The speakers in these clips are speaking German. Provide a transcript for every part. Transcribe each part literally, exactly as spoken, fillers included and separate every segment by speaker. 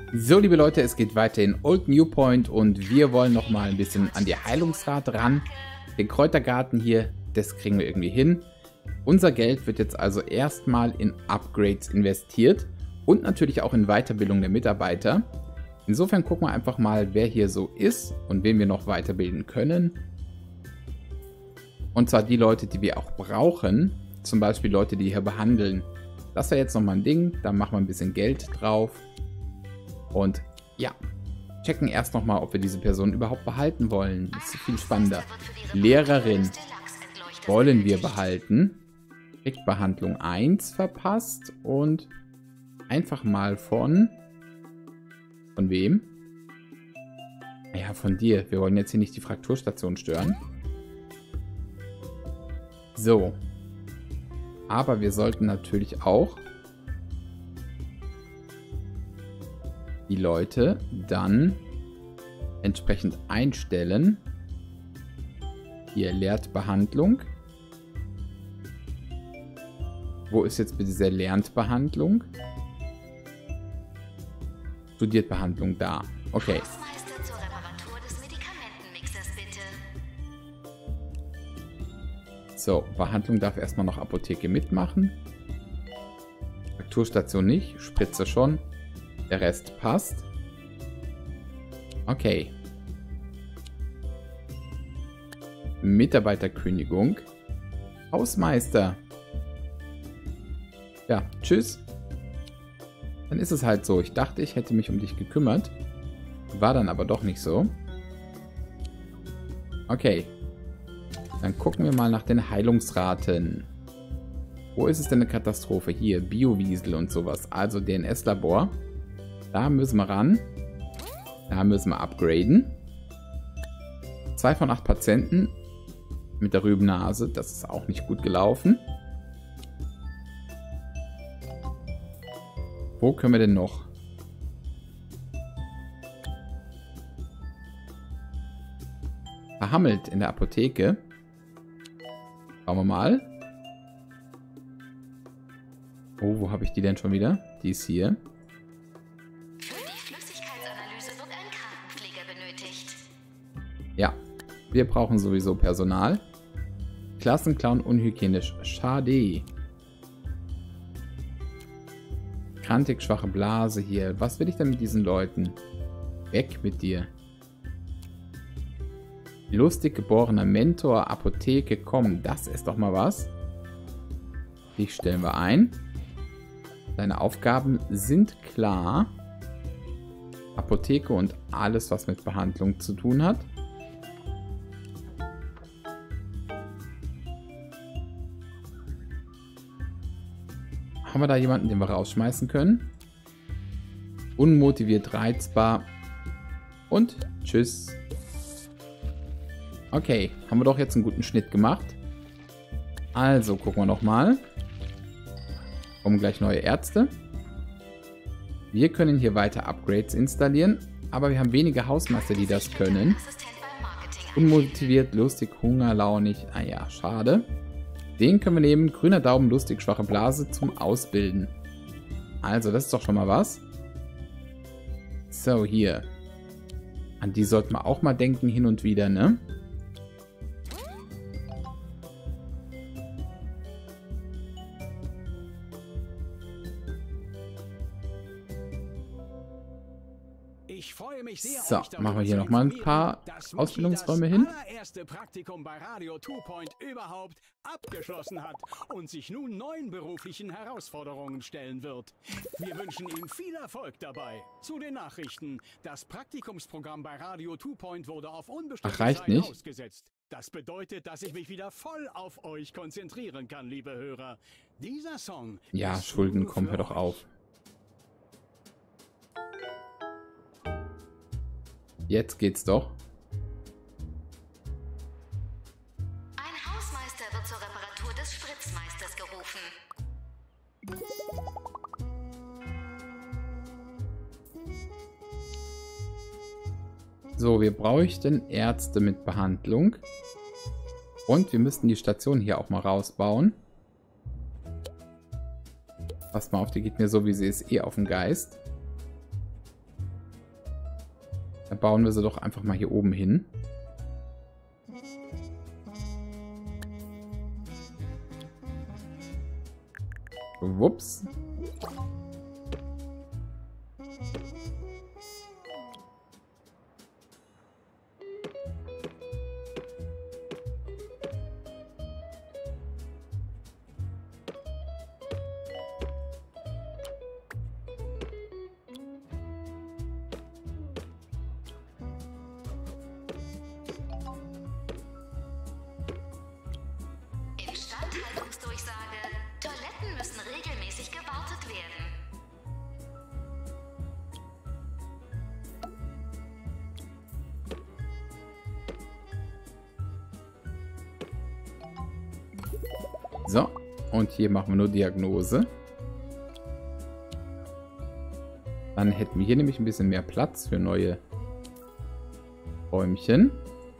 Speaker 1: So, liebe Leute, es geht weiter in Old New Point und wir wollen noch mal ein bisschen an die Heilungsrate ran. Den Kräutergarten hier, das kriegen wir irgendwie hin. Unser Geld wird jetzt also erstmal in Upgrades investiert und natürlich auch in Weiterbildung der Mitarbeiter. Insofern gucken wir einfach mal, wer hier so ist und wen wir noch weiterbilden können. Und zwar die Leute, die wir auch brauchen. Zum Beispiel Leute, die hier behandeln. Das wäre jetzt nochmal ein Ding. Da machen wir ein bisschen Geld drauf. Und ja, checken erst nochmal, ob wir diese Person überhaupt behalten wollen. Das ist viel spannender. Lehrerin wollen wir behalten. Kriegt Behandlung eins verpasst. Und einfach mal von... Von wem? Ja, von dir. Wir wollen jetzt hier nicht die Frakturstation stören. So. Aber wir sollten natürlich auch die Leute dann entsprechend einstellen. Hier lehrt Behandlung. Wo ist jetzt bitte diese Lernt-Behandlung? Studiert Behandlung da. Okay. So, Behandlung darf erstmal noch Apotheke mitmachen. Frakturstation nicht, Spritze schon. Der Rest passt. Okay. Mitarbeiterkündigung. Hausmeister. Ja, tschüss. Dann ist es halt so. Ich dachte, ich hätte mich um dich gekümmert. War dann aber doch nicht so. Okay. Dann gucken wir mal nach den Heilungsraten. Wo ist es denn eine Katastrophe? Hier, Biowiesel und sowas. Also D N S-Labor. Da müssen wir ran. Da müssen wir upgraden. Zwei von acht Patienten mit der Rübennase. Das ist auch nicht gut gelaufen. Wo können wir denn noch? Verhammelt in der Apotheke. Schauen wir mal. Oh, wo habe ich die denn schon wieder? Die ist hier.
Speaker 2: Für die Flüssigkeitsanalyse wird ein Krankenpfleger benötigt.
Speaker 1: Ja, wir brauchen sowieso Personal. Klassenclown unhygienisch. Schade. Krantig, schwache Blase hier. Was will ich denn mit diesen Leuten? Weg mit dir. Lustig geborener Mentor, Apotheke, komm, das ist doch mal was. Dich stellen wir ein. Deine Aufgaben sind klar. Apotheke und alles, was mit Behandlung zu tun hat. Haben wir da jemanden, den wir rausschmeißen können? Unmotiviert, reizbar. Und tschüss. Okay, haben wir doch jetzt einen guten Schnitt gemacht. Also, gucken wir nochmal. Kommen gleich neue Ärzte. Wir können hier weiter Upgrades installieren, aber wir haben wenige Hausmeister, die das können. Unmotiviert, lustig, hungerlaunig. Ah ja, schade. Den können wir nehmen. Grüner Daumen, lustig, schwache Blase zum Ausbilden. Also, das ist doch schon mal was. So, hier. An die sollten wir auch mal denken, hin und wieder, ne? So, machen wir hier nochmal ein paar Ausbildungsräume hin.
Speaker 3: Das erste Praktikum bei Radio Two Point überhaupt abgeschlossen hat und sich nun neuen beruflichen Herausforderungen stellen wird. Wir wünschen ihm viel Erfolg dabei. Zu den Nachrichten. Das Praktikumsprogramm bei Radio Two Point wurde auf unbestimmte
Speaker 1: Ach, reicht
Speaker 3: Zeit
Speaker 1: nicht.
Speaker 3: ausgesetzt. Das bedeutet, dass ich mich wieder voll auf euch konzentrieren kann, liebe Hörer. Dieser Song...
Speaker 1: Ja, Schulden, komm, hör doch auf. Jetzt geht's doch.
Speaker 2: Ein Hausmeister wird zur Reparatur des Spritzmeisters gerufen.
Speaker 1: So, wir bräuchten Ärzte mit Behandlung. Und wir müssten die Station hier auch mal rausbauen. Passt mal auf, die geht mir so, wie sie ist, eh auf den Geist. Da bauen wir sie doch einfach mal hier oben hin. Wups.
Speaker 2: Instandhaltungsdurchsage. Toiletten müssen regelmäßig gewartet werden.
Speaker 1: So, und hier machen wir nur Diagnose. Dann hätten wir hier nämlich ein bisschen mehr Platz für neue Räumchen.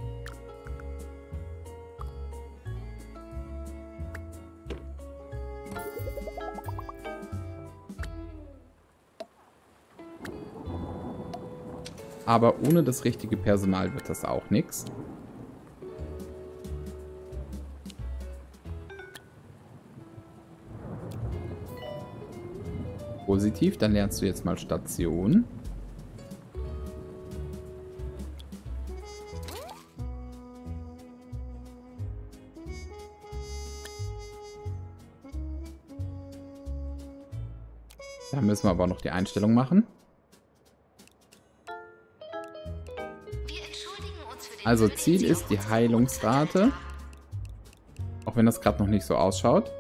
Speaker 1: Aber ohne das richtige Personal wird das auch nichts. Positiv, dann lernst du jetzt mal Station. Da müssen wir aber noch die Einstellung machen. Also Ziel ist die Heilungsrate. Auch wenn das gerade noch nicht so ausschaut.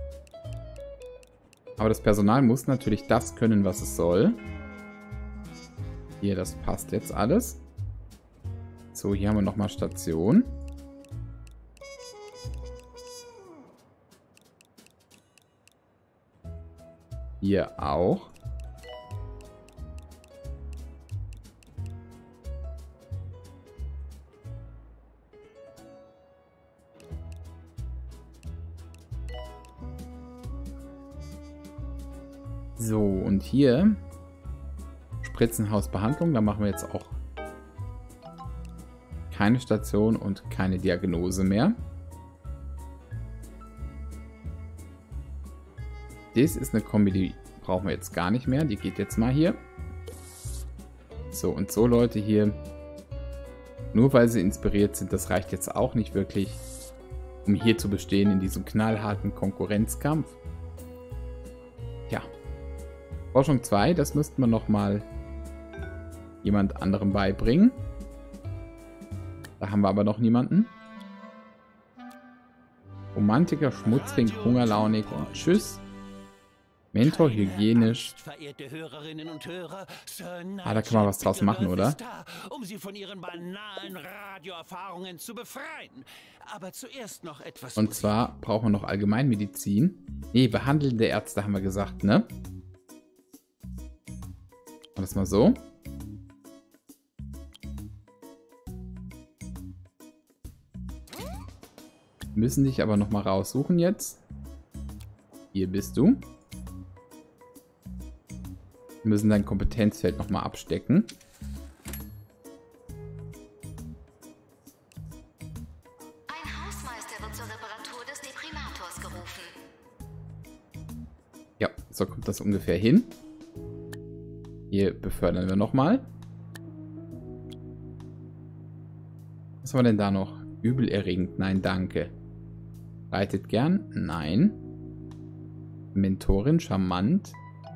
Speaker 1: Aber das Personal muss natürlich das können, was es soll. Hier, das passt jetzt alles. So, hier haben wir nochmal Station. Hier auch. So, und hier Spritzenhausbehandlung. Da machen wir jetzt auch keine Station und keine Diagnose mehr. Das ist eine Kombi, die brauchen wir jetzt gar nicht mehr. Die geht jetzt mal hier. So, und so Leute hier, nur weil sie inspiriert sind, das reicht jetzt auch nicht wirklich, um hier zu bestehen in diesem knallharten Konkurrenzkampf. Ja. Forschung zwei, das müssten wir nochmal jemand anderem beibringen. Da haben wir aber noch niemanden. Romantiker, Schmutzring, Hungerlaunig und Tschüss. Mentor, hygienisch.
Speaker 4: Verehrte Hörerinnen und Hörer, Sir
Speaker 1: Ah, da kann man was draus machen, oder?
Speaker 4: Da, um Sie von Ihren banalen Radioerfahrungen zu befreien. Aber zuerst noch etwas.
Speaker 1: Und zwar brauchen wir noch Allgemeinmedizin. Nee, behandelnde Ärzte haben wir gesagt, ne? Machen wir das mal so. Wir müssen dich aber noch mal raussuchen jetzt. Hier bist du. Wir müssen dein Kompetenzfeld noch mal abstecken.
Speaker 2: Ein Hausmeister wird zur Reparatur des Deprimators gerufen.
Speaker 1: Ja, so kommt das ungefähr hin. Hier befördern wir noch mal. Was haben wir denn da noch? Übelerregend? Nein, danke. Reitet gern? Nein. Mentorin, charmant.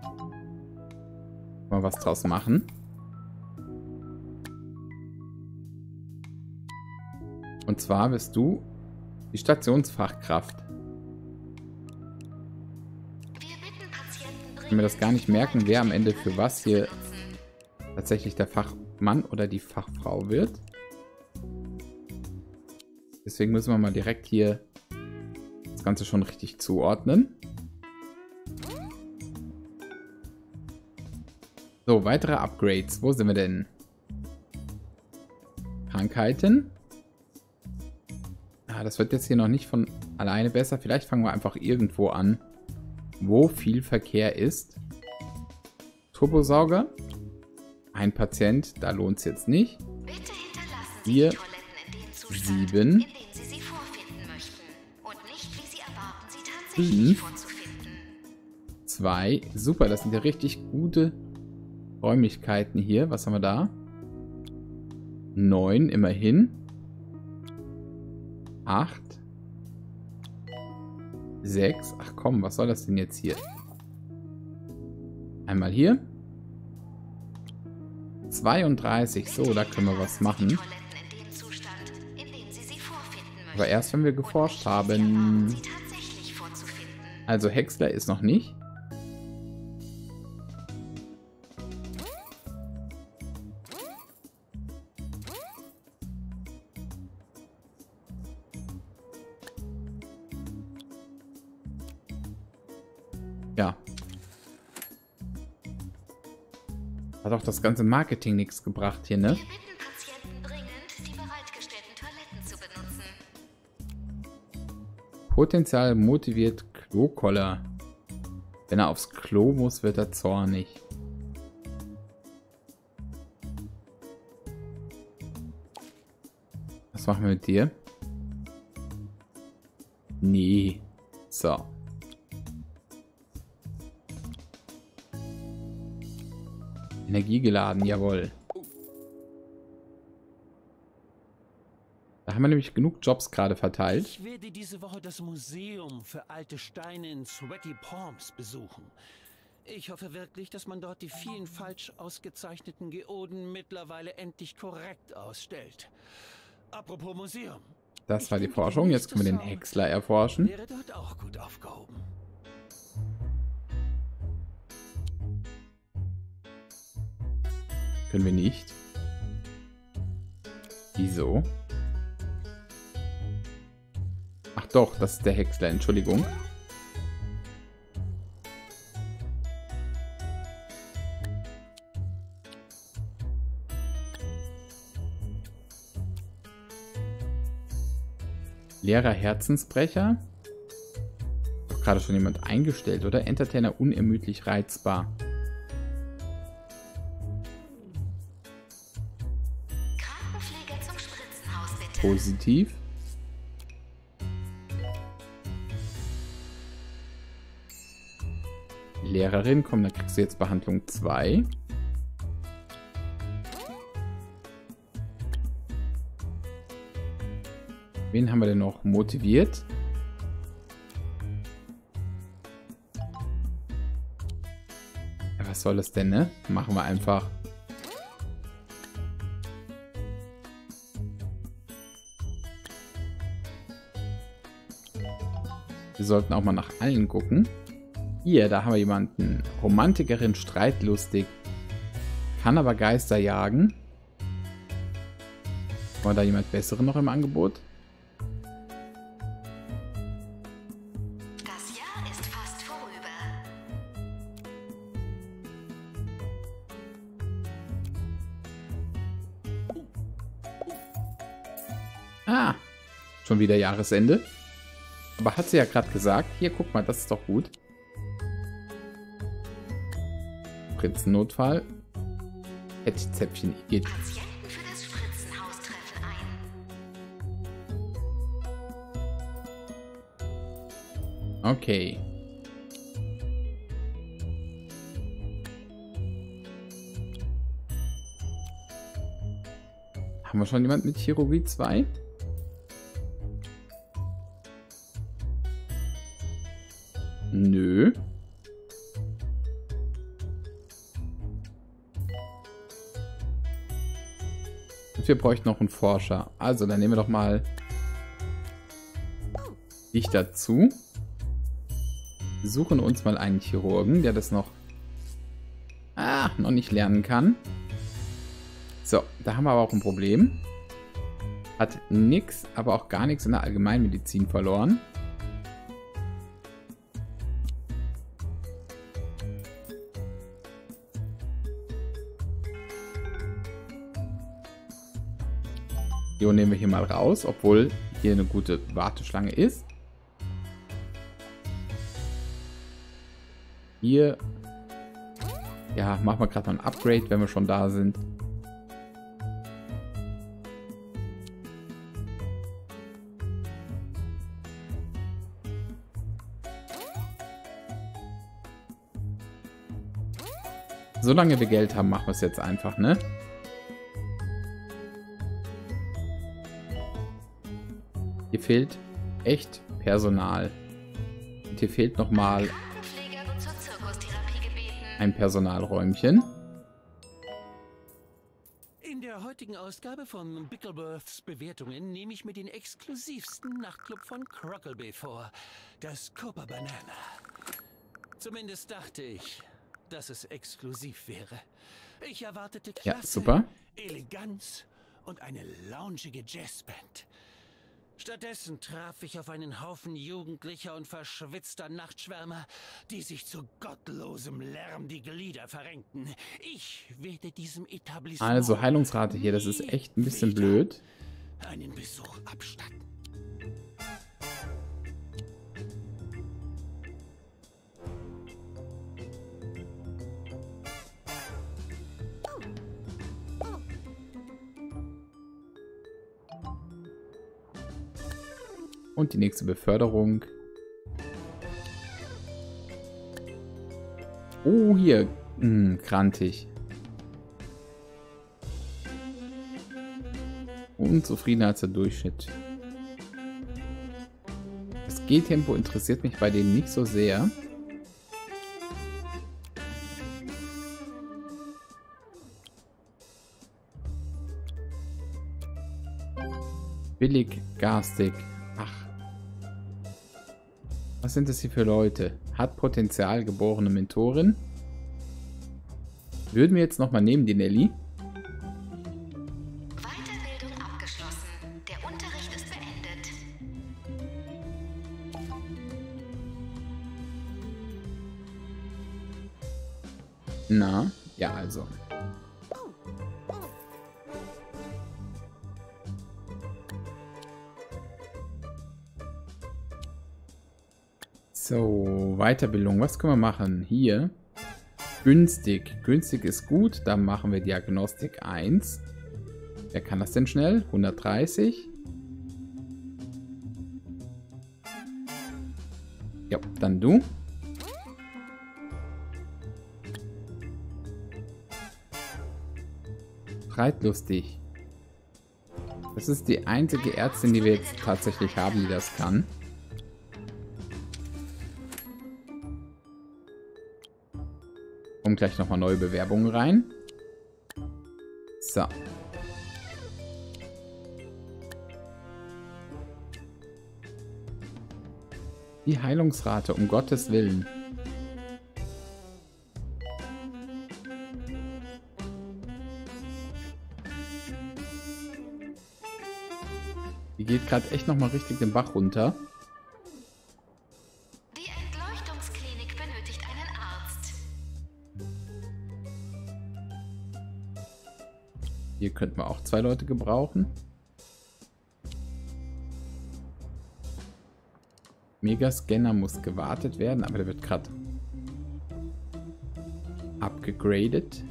Speaker 1: Mal was draus machen. Und zwar bist du die Stationsfachkraft. Ich kann mir das gar nicht merken, wer am Ende für was hier tatsächlich der Fachmann oder die Fachfrau wird. Deswegen müssen wir mal direkt hier das Ganze schon richtig zuordnen. So, weitere Upgrades. Wo sind wir denn? Krankheiten. Ah, das wird jetzt hier noch nicht von alleine besser. Vielleicht fangen wir einfach irgendwo an, wo viel Verkehr ist. Turbosauger. Ein Patient, da lohnt es jetzt nicht.
Speaker 2: Bitte hinterlassen Sie
Speaker 1: Vier,
Speaker 2: die Toiletten in dem Zustand,
Speaker 1: sieben,
Speaker 2: in dem Sie sie vorfinden möchten. Und nicht, wie Sie erwarten, sie tatsächlich
Speaker 1: fünf,
Speaker 2: vorzufinden.
Speaker 1: zwei. Super, das sind ja richtig gute Räumlichkeiten hier. Was haben wir da? neun, immerhin. acht. sechs. Ach komm, was soll das denn jetzt hier? Einmal hier. zweiunddreißig. So, da können wir was machen. Aber erst, wenn wir geforscht haben. Also Häcksler ist noch nicht. Ja. Hat auch das ganze Marketing nichts gebracht hier, ne?
Speaker 2: Wir bitten Patienten dringend, die bereitgestellten Toiletten zu benutzen.
Speaker 1: Potenzial motiviert Klokoller. Wenn er aufs Klo muss, wird er zornig. Was machen wir mit dir? Nee. So. Energiegeladen, jawohl. Da haben wir nämlich genug Jobs gerade verteilt.
Speaker 4: Ich werde diese Woche das Museum für alte Steine in Sweaty Palms besuchen. Ich hoffe wirklich, dass man dort die vielen falsch ausgezeichneten Geoden mittlerweile endlich korrekt ausstellt. Apropos Museum.
Speaker 1: Das war die Forschung. Jetzt können wir den Häcksler erforschen.
Speaker 4: Wäre dort auch gut aufgehoben.
Speaker 1: Können wir nicht. Wieso? Ach doch, das ist der Häcksler, Entschuldigung. Leerer Herzensbrecher. Doch gerade schon jemand eingestellt, oder? Entertainer unermüdlich reizbar.
Speaker 2: Krankenpfleger zum Spritzenhaus, bitte.
Speaker 1: Positiv. Lehrerin, komm, dann kriegst du jetzt Behandlung zwei. Wen haben wir denn noch motiviert? Ja, was soll das denn, ne? Machen wir einfach. Wir sollten auch mal nach allen gucken. Hier, da haben wir jemanden. Romantikerin, streitlustig. Kann aber Geister jagen. War da jemand Besseren noch im Angebot?
Speaker 2: Das Jahr ist fast vorüber.
Speaker 1: Ah, schon wieder Jahresende. Aber hat sie ja gerade gesagt. Hier, guck mal, das ist doch gut. Spritzennotfall. Fettizäpfchen, geht.
Speaker 2: Patienten für das Spritzenhaus treffen ein.
Speaker 1: Okay. Haben wir schon jemand mit Chirurgie zwei? Nö. Und wir bräuchten noch einen Forscher. Also, dann nehmen wir doch mal dich dazu. Wir suchen uns mal einen Chirurgen, der das noch, ah, noch nicht lernen kann. So, da haben wir aber auch ein Problem. Hat nix, aber auch gar nichts in der Allgemeinmedizin verloren. Hier nehmen wir hier mal raus, obwohl hier eine gute Warteschlange ist. Hier Ja, machen wir gerade mal ein Upgrade, wenn wir schon da sind. Solange wir Geld haben, machen wir es jetzt einfach, ne? Hier fehlt echt Personal. Und hier fehlt nochmal ein Personalräumchen.
Speaker 4: In der heutigen Ausgabe von Bickleworths Bewertungen nehme ich mir den exklusivsten Nachtclub von Crockleby vor. Das Copa Banana. Zumindest dachte ich, dass es exklusiv wäre. Ich erwartete Klasse,
Speaker 1: Ja, super.
Speaker 4: Eleganz und eine loungige Jazzband. Stattdessen traf ich auf einen Haufen jugendlicher und verschwitzter Nachtschwärmer, die sich zu gottlosem Lärm die Glieder verrenkten. Ich werde diesem Etablissement
Speaker 1: Also Heilungsrate hier, das ist echt ein bisschen blöd.
Speaker 4: einen Besuch abstatten.
Speaker 1: Und die nächste Beförderung. Oh, hier. Hm, krantig. Unzufriedener als der Durchschnitt. Das Gehtempo interessiert mich bei denen nicht so sehr. Billig, garstig. Ach. Was sind das hier für Leute? Hat Potenzial, geborene Mentorin. Würden wir jetzt nochmal nehmen, die Nelly.
Speaker 2: Weiterbildung abgeschlossen. Der Unterricht ist beendet.
Speaker 1: Na, ja also. So, Weiterbildung. Was können wir machen? Hier. Günstig. Günstig ist gut. Dann machen wir Diagnostik eins. Wer kann das denn schnell? hundertdreißig. Ja, dann du. Reitlustig. Das ist die einzige Ärztin, die wir jetzt tatsächlich haben, die das kann. Kommen gleich nochmal neue Bewerbungen rein. So. Die Heilungsrate, um Gottes Willen. Die geht gerade echt nochmal richtig den Bach runter.
Speaker 2: Die Entleuchtungsklinik benötigt einen Arzt.
Speaker 1: Hier könnten wir auch zwei Leute gebrauchen. Megascanner muss gewartet werden, aber der wird gerade abgegradet.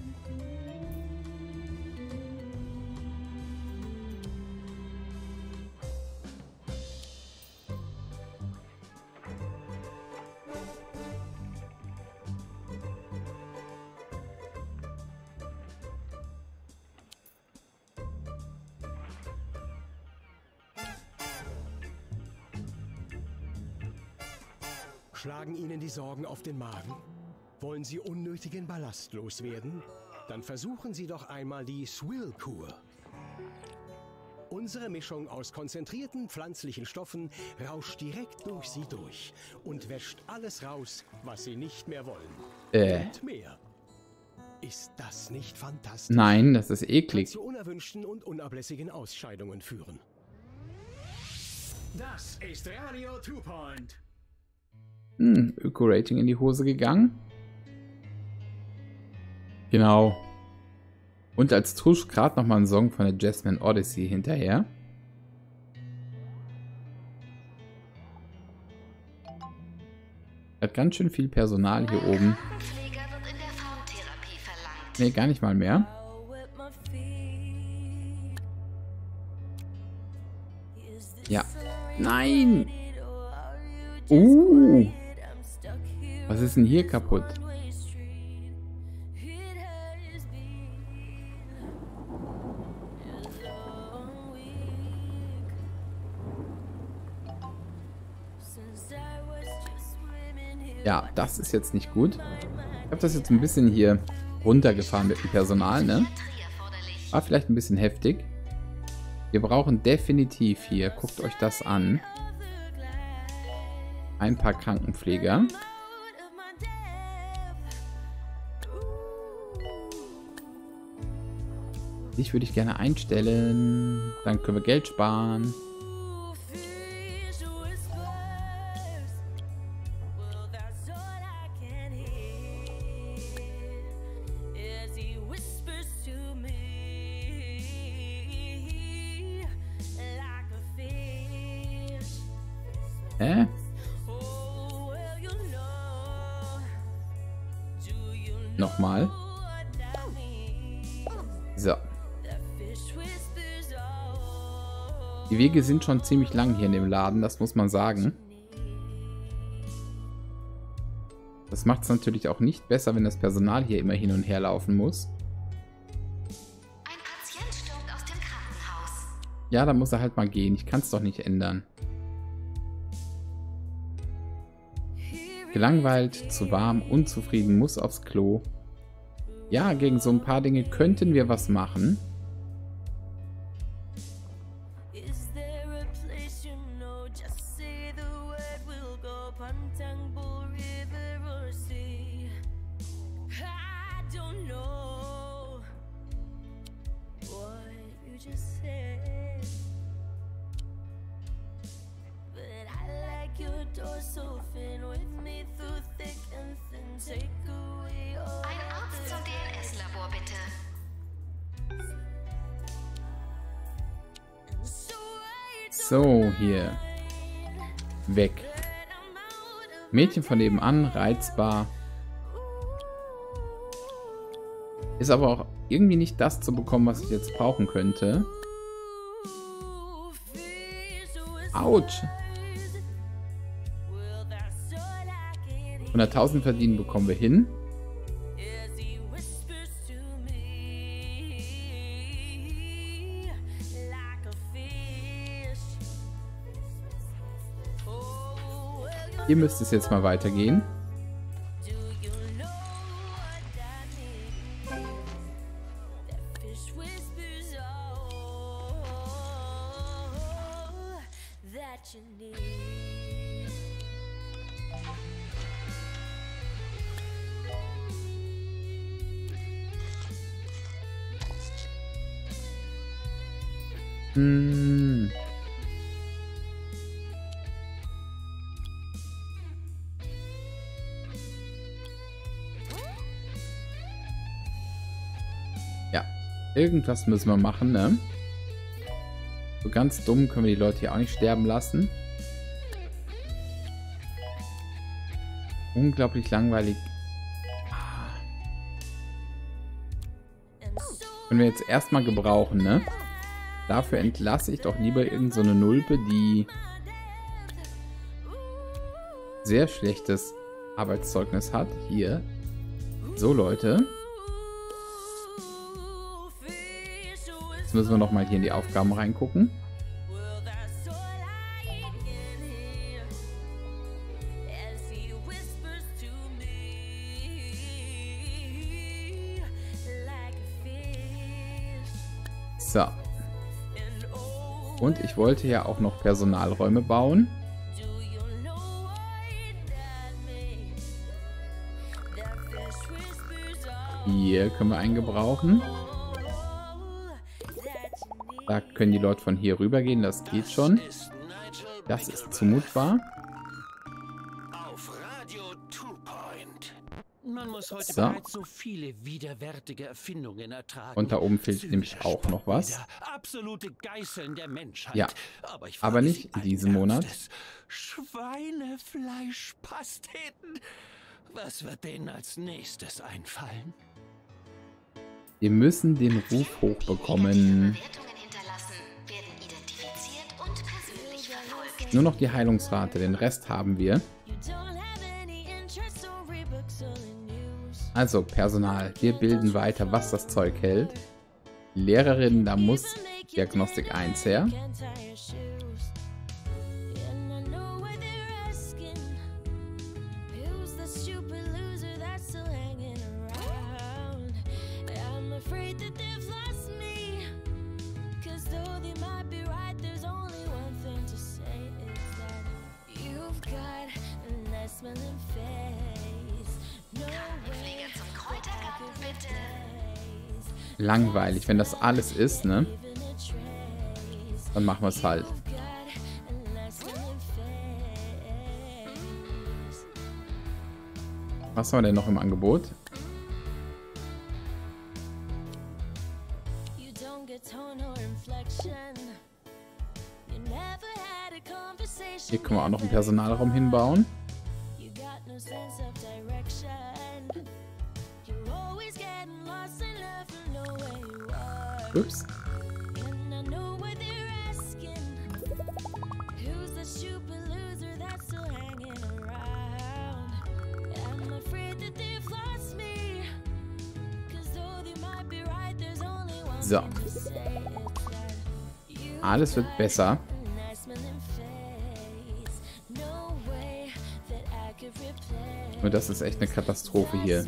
Speaker 3: Schlagen Ihnen die Sorgen auf den Magen? Wollen Sie unnötigen Ballast loswerden? Dann versuchen Sie doch einmal die Swill-Kur. Unsere Mischung aus konzentrierten pflanzlichen Stoffen rauscht direkt durch Sie durch und wäscht alles raus, was Sie nicht mehr wollen.
Speaker 1: Äh.
Speaker 3: Und mehr. Ist das nicht fantastisch?
Speaker 1: Nein, das ist
Speaker 3: Kann
Speaker 1: eklig.
Speaker 3: zu unerwünschten und unablässigen Ausscheidungen führen. Das ist Radio Two Point.
Speaker 1: Hm, Öko-Rating in die Hose gegangen. Genau. Und als Tusch gerade nochmal ein Song von der Jasmine Odyssey hinterher. Hat ganz schön viel Personal hier oben.
Speaker 2: Krankenpfleger wird in der Frauentherapie
Speaker 1: Nee, gar nicht mal mehr. Ja. Nein! Uh! Was ist denn hier kaputt? Ja, das ist jetzt nicht gut. Ich habe das jetzt ein bisschen hier runtergefahren mit dem Personal, ne? War vielleicht ein bisschen heftig. Wir brauchen definitiv hier, guckt euch das an, ein paar Krankenpfleger. Dich würde ich gerne einstellen. Dann können wir Geld sparen. Hä? Nochmal. So. Die Wege sind schon ziemlich lang hier in dem Laden, das muss man sagen. Das macht es natürlich auch nicht besser, wenn das Personal hier immer hin und her laufen muss.
Speaker 2: Ein Patient stürmt aus dem Krankenhaus.
Speaker 1: Ja, da muss er halt mal gehen. Ich kann es doch nicht ändern. Gelangweilt, zu warm, unzufrieden, muss aufs Klo. Ja, gegen so ein paar Dinge könnten wir was machen.
Speaker 2: Ein Arzt zum D N S-Labor, bitte.
Speaker 1: So, hier. Weg. Mädchen von nebenan, reizbar. Ist aber auch irgendwie nicht das zu bekommen, was ich jetzt brauchen könnte. Autsch. hunderttausend verdienen bekommen wir hin. Hier müsste es jetzt mal weitergehen. Hm. Ja, irgendwas müssen wir machen, ne? So ganz dumm können wir die Leute hier auch nicht sterben lassen. Unglaublich langweilig. Können wir jetzt erstmal gebrauchen, ne? Dafür entlasse ich doch lieber irgend so eine Nulpe, die sehr schlechtes Arbeitszeugnis hat. Hier. So, Leute. Jetzt müssen wir nochmal hier in die Aufgaben reingucken. So. Und ich wollte ja auch noch Personalräume bauen. Hier können wir einen gebrauchen. Da können die Leute von hier rüber gehen, das geht schon. Das ist zumutbar.
Speaker 4: Man muss heute
Speaker 1: So.
Speaker 4: bereits so viele widerwärtige Erfindungen ertragen.
Speaker 1: Und da oben fehlt nämlich auch noch was.
Speaker 4: Absolute Geißeln der Menschheit.
Speaker 1: Ja,
Speaker 4: aber, ich
Speaker 1: aber
Speaker 4: frage
Speaker 1: nicht
Speaker 4: Sie
Speaker 1: in
Speaker 4: allen
Speaker 1: diesem Monat.
Speaker 4: Ernstes, Schweinefleischpasteten. Was wird denen als nächstes einfallen?
Speaker 1: Wir müssen den Ruf hochbekommen. Nur noch die Heilungsrate, den Rest haben wir. Also Personal, wir bilden weiter, was das Zeug hält. Lehrerin, da muss Diagnostik eins her. Langweilig, wenn das alles ist, ne? Dann machen wir es halt. Was haben wir denn noch im Angebot? Hier können wir auch noch einen Personalraum hinbauen. Ups. So. Alles wird besser. Nur das ist echt eine Katastrophe hier.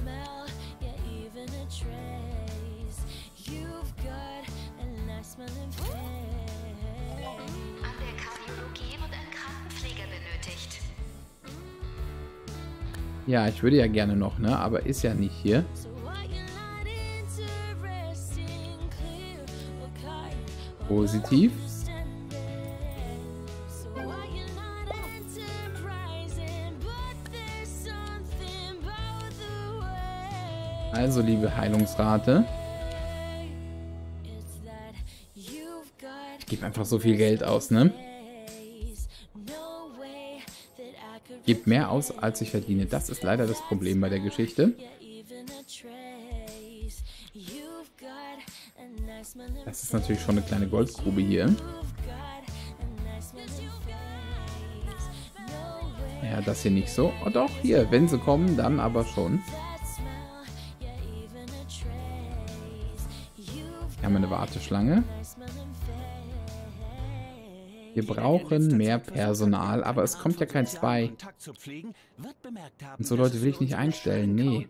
Speaker 1: Ja, ich würde ja gerne noch, ne? Aber ist ja nicht hier. Positiv. Also, liebe Heilungsrate. Ich gebe einfach so viel Geld aus, ne? Ich gebe mehr aus, als ich verdiene. Das ist leider das Problem bei der Geschichte. Das ist natürlich schon eine kleine Goldgrube hier. Ja, das hier nicht so. Oh doch, hier, wenn sie kommen, dann aber schon. Hier haben wir eine Warteschlange. Wir brauchen mehr Personal, aber es kommt ja kein zwei. Und so Leute will ich nicht einstellen, nee.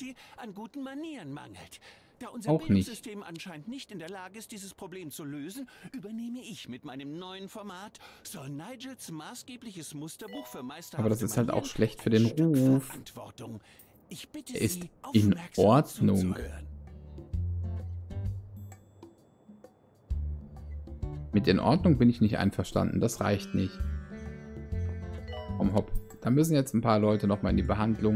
Speaker 4: Da unser
Speaker 1: auch nicht.
Speaker 4: System anscheinend nicht in der Lage ist, dieses Problem zu lösen, übernehme ich mit meinem neuen Format Sir Nigels maßgebliches Musterbuch für Meisterhafte
Speaker 1: Aber das ist halt auch
Speaker 4: Manieren
Speaker 1: schlecht für den
Speaker 4: ein Stück
Speaker 1: Ruf.
Speaker 4: Verantwortung. Ich bitte
Speaker 1: Er ist
Speaker 4: Sie,
Speaker 1: in
Speaker 4: aufmerksam
Speaker 1: Ordnung.
Speaker 4: zuzuhören.
Speaker 1: Mit in Ordnung bin ich nicht einverstanden. Das reicht nicht. Komm, hopp. Da müssen jetzt ein paar Leute nochmal in die Behandlung.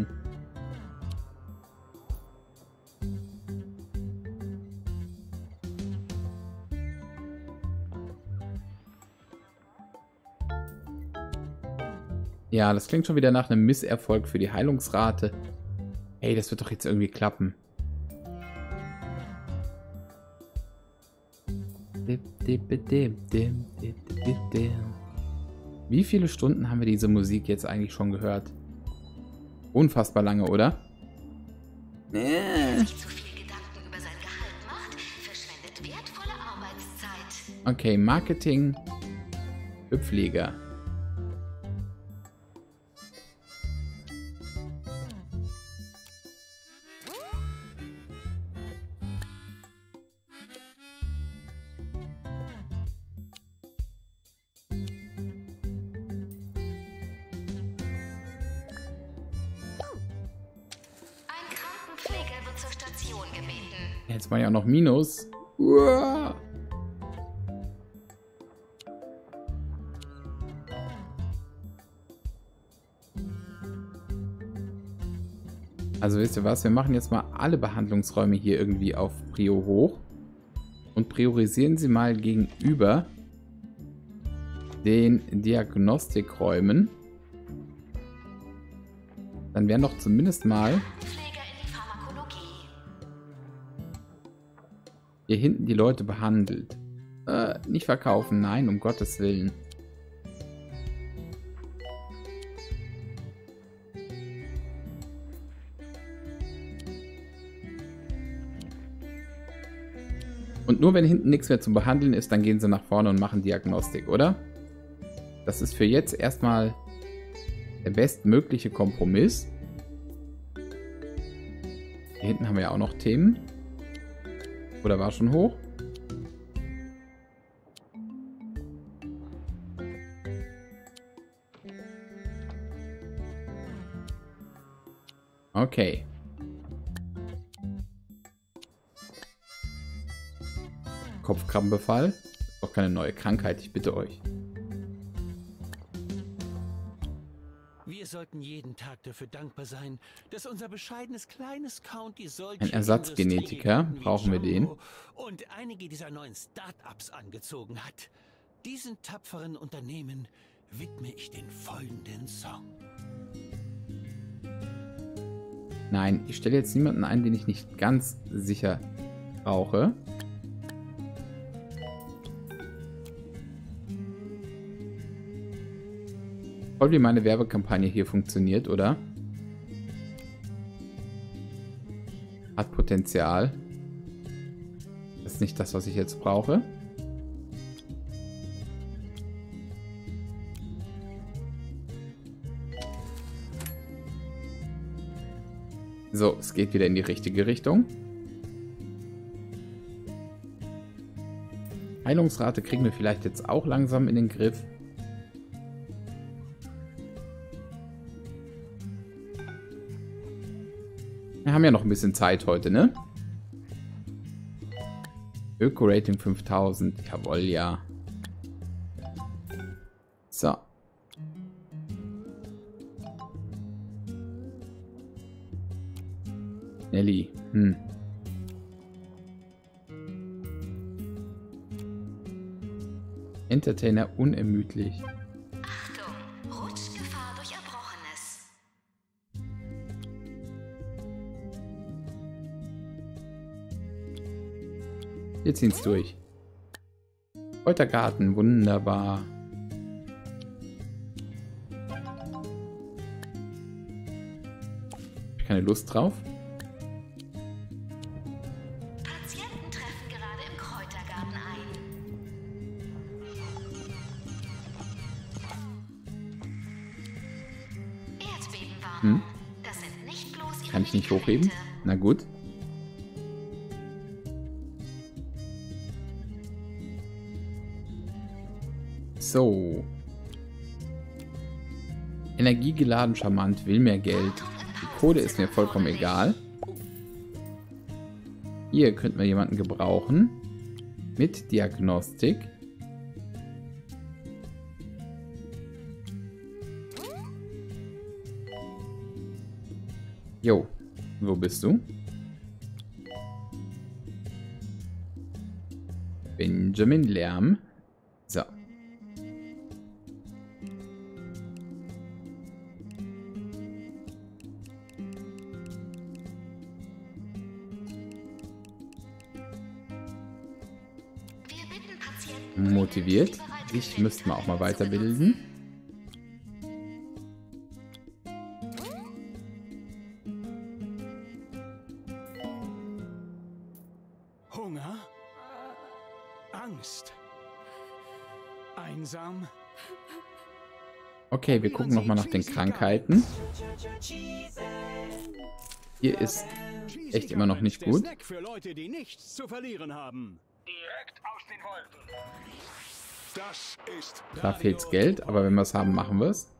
Speaker 1: Ja, das klingt schon wieder nach einem Misserfolg für die Heilungsrate. Ey, das wird doch jetzt irgendwie klappen. Wie viele Stunden haben wir diese Musik jetzt eigentlich schon gehört? Unfassbar lange, oder?
Speaker 2: Wer sich zu viel Gedanken über sein Gehalt macht, verschwendet wertvolle Arbeitszeit.
Speaker 1: Okay, Marketing für Pfleger.
Speaker 2: Zur Station gebeten.
Speaker 1: Jetzt war ja auch noch Minus. Uah. Also wisst ihr was, wir machen jetzt mal alle Behandlungsräume hier irgendwie auf Prio hoch und priorisieren sie mal gegenüber den Diagnostikräumen. Dann wären doch zumindest mal hier hinten die Leute behandelt. Äh, nicht verkaufen, nein, um Gottes Willen. Und nur wenn hinten nichts mehr zu behandeln ist, dann gehen sie nach vorne und machen Diagnostik, oder? Das ist für jetzt erstmal der bestmögliche Kompromiss. Hier hinten haben wir ja auch noch Themen. Oder war schon hoch? Okay. Kopfkrabbenbefall. Auch keine neue Krankheit, ich bitte euch.
Speaker 4: Wir sollten jeden Tag dafür dankbar sein, dass unser bescheidenes kleines County solche
Speaker 1: Ein Ersatzgenetiker,
Speaker 4: Industriegiganten wie
Speaker 1: brauchen wir den.
Speaker 4: Django und einige dieser neuen Start-ups angezogen hat. Diesen tapferen Unternehmen widme ich den folgenden Song.
Speaker 1: Nein, ich stelle jetzt niemanden ein, den ich nicht ganz sicher brauche. Voll wie meine Werbekampagne hier funktioniert, oder? Hat Potenzial. Das ist nicht das, was ich jetzt brauche. So, es geht wieder in die richtige Richtung. Heilungsrate kriegen wir vielleicht jetzt auch langsam in den Griff. Wir haben ja noch ein bisschen Zeit heute, ne? Öko-Rating fünftausend. Jawohl, ja. So. Nelly. Hm. Entertainer unermüdlich.
Speaker 2: Achtung, Rutschgefahr durch Erbrochenes.
Speaker 1: Wir ziehen's durch. Kräutergarten, wunderbar. Hab ich keine Lust drauf.
Speaker 2: Patienten treffen gerade im Kräutergarten ein. Erdbebenwarnung.
Speaker 1: Hm?
Speaker 2: Das sind nicht bloß
Speaker 1: Kann ich nicht
Speaker 2: ihre
Speaker 1: hochheben?
Speaker 2: Medikamente.
Speaker 1: Na gut. So. Energiegeladen, charmant, will mehr Geld. Die Kohle ist mir vollkommen egal. Hier könnten wir jemanden gebrauchen. Mit Diagnostik. Jo, wo bist du? Benjamin Lärm. So.
Speaker 2: Wir bitten Patienten,
Speaker 1: Motiviert. Ich müsste mal auch mal weiterbilden.
Speaker 3: Hunger? Angst? Einsam?
Speaker 1: Okay, wir gucken nochmal nach den Krankheiten. Hier ist echt immer noch nicht
Speaker 3: Der
Speaker 1: gut.
Speaker 3: Snack für Leute, die nichts zu verlieren haben. Direkt aus den Wolken. Das ist
Speaker 1: Da fehlt's Geld, aber wenn wir es haben, machen wir es.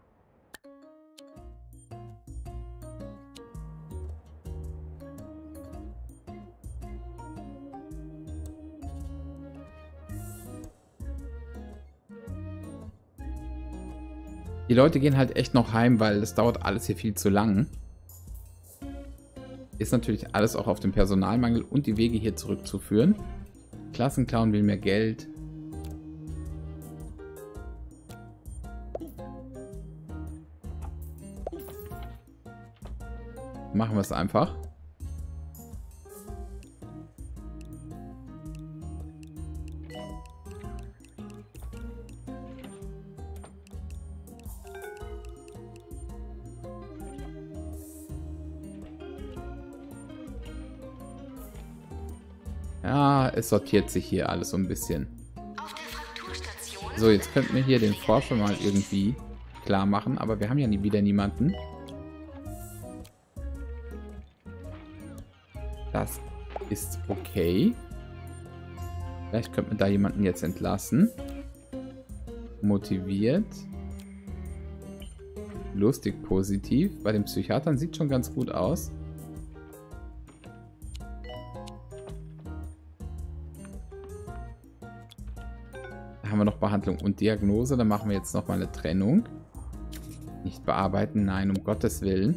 Speaker 1: Die Leute gehen halt echt noch heim, weil es dauert alles hier viel zu lang. Ist natürlich alles auch auf den Personalmangel und die Wege hier zurückzuführen. Klassenclown will mehr Geld. Machen wir es einfach. Ja, es sortiert sich hier alles so ein bisschen.
Speaker 2: Auf der Frakturstation.
Speaker 1: So, jetzt könnten wir hier den Forscher mal irgendwie klar machen, aber wir haben ja nie wieder niemanden. Das ist okay. Vielleicht könnte man da jemanden jetzt entlassen. Motiviert. Lustig, positiv. Bei den Psychiatern sieht schon ganz gut aus. Da haben wir noch Behandlung und Diagnose. Dann machen wir jetzt nochmal eine Trennung. Nicht bearbeiten, nein, um Gottes Willen.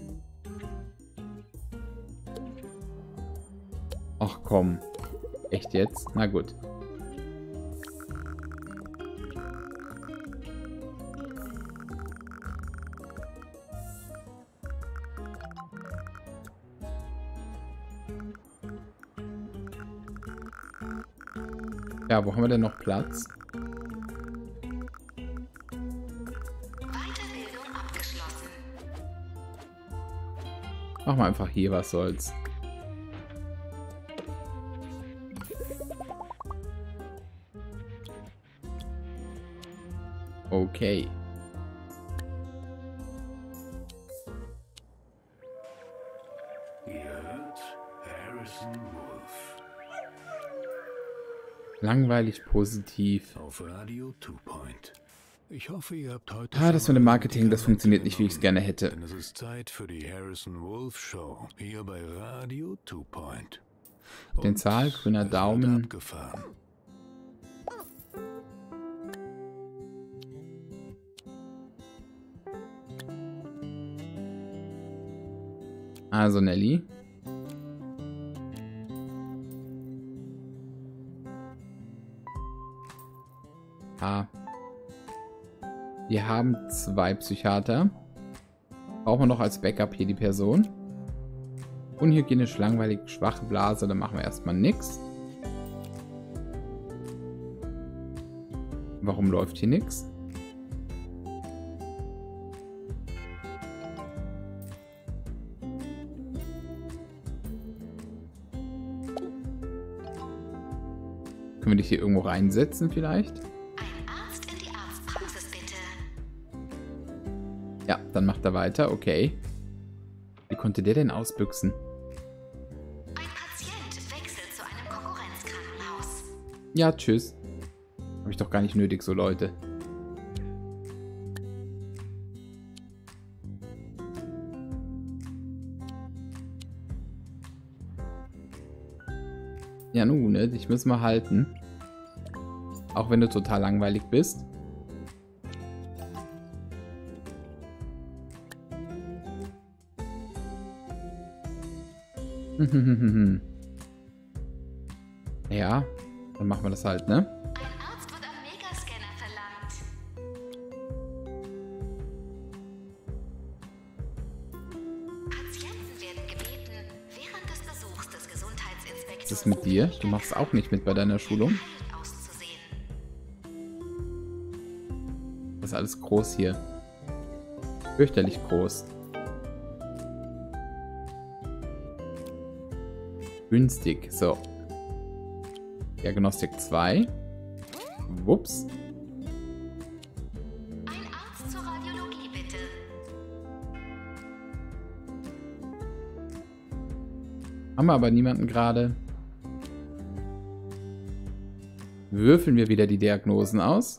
Speaker 1: Ach komm. Echt jetzt? Na gut. Ja, wo haben wir denn noch Platz?
Speaker 2: Weiterbildung abgeschlossen.
Speaker 1: Machen wir einfach hier, was soll's. Okay.
Speaker 5: Ihr hört Harrison Wolf
Speaker 1: Langweilig, positiv.
Speaker 5: auf Radio Two Point. Ich hoffe, ihr habt heute
Speaker 1: Ah, das
Speaker 5: schon
Speaker 1: mit dem
Speaker 5: mal
Speaker 1: Marketing, das funktioniert nicht, wie ich es gerne hätte.
Speaker 5: Denn es ist Zeit für die Harrison Wolf Show hier bei Radio Two Point.
Speaker 1: Den
Speaker 5: Und
Speaker 1: Zahl, grüner
Speaker 5: es wird
Speaker 1: Daumen.
Speaker 5: abgefahren.
Speaker 1: Also Nelly. Ah. Wir haben zwei Psychiater. Brauchen wir noch als Backup hier die Person. Unhygienisch, langweilig, schwache Blase. Dann machen wir erstmal nichts. Warum läuft hier nichts? Können wir dich hier irgendwo reinsetzen vielleicht?
Speaker 2: Ein Arzt in die Arztpraxis, bitte.
Speaker 1: Ja, dann macht er weiter. Okay. Wie konnte der denn ausbüchsen?
Speaker 2: Ein Patient wechselt zu einem Konkurrenzkrankenhaus.
Speaker 1: Ja, tschüss. Habe ich doch gar nicht nötig, so Leute. Ja, nun, ne? Dich müssen wir halten. Auch wenn du total langweilig bist. Ja, dann machen wir das halt, ne?
Speaker 2: Ein Arzt wird am Megascanner verlangt. Patienten werden gebeten, während des Besuchs des Gesundheitsinspektors
Speaker 1: Was ist mit dir? Du machst auch nicht mit bei deiner Schulung.
Speaker 2: geheilt auszusehen.
Speaker 1: Das ist alles groß hier. Fürchterlich groß. Günstig. So. Diagnostik zwei. Wups.
Speaker 2: Ein Arzt zur Radiologie, bitte.
Speaker 1: Haben wir aber niemanden gerade. Würfeln wir wieder die Diagnosen aus.